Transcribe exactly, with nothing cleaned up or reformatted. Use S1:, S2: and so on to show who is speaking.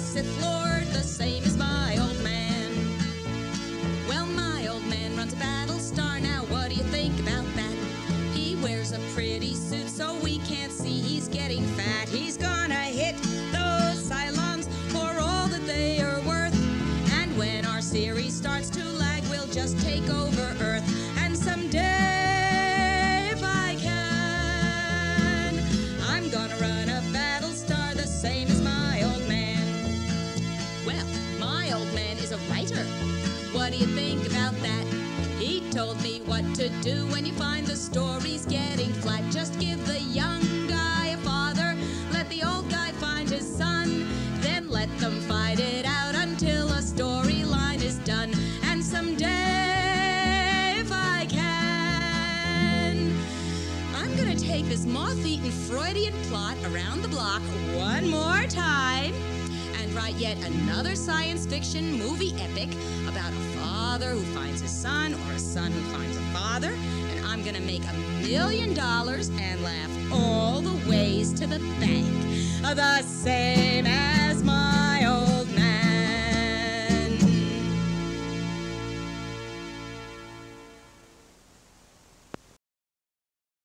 S1: Sith Lord, the same as my old man. Well, my old man runs a Battlestar, now what do you think about that? He wears a pretty suit so we can't see he's getting fat. He's gonna hit those Cylons for all that they are worth. And when our series starts to lag, we'll just take over Earth. And someday, if I can, I'm gonna run a Battlestar the same as my old man. Well, my old man is a writer. What do you think about that? He told me what to do when you find the stories getting flat. Just give the young guy a father, let the old guy find his son, then let them fight it out until a storyline is done. And someday, if I can, I'm gonna take this moth-eaten Freudian plot around the block one more time and write yet another science fiction movie epic about a father who finds his son or a son who finds a father, and I'm gonna make a million dollars and laugh all the ways to the bank. The same as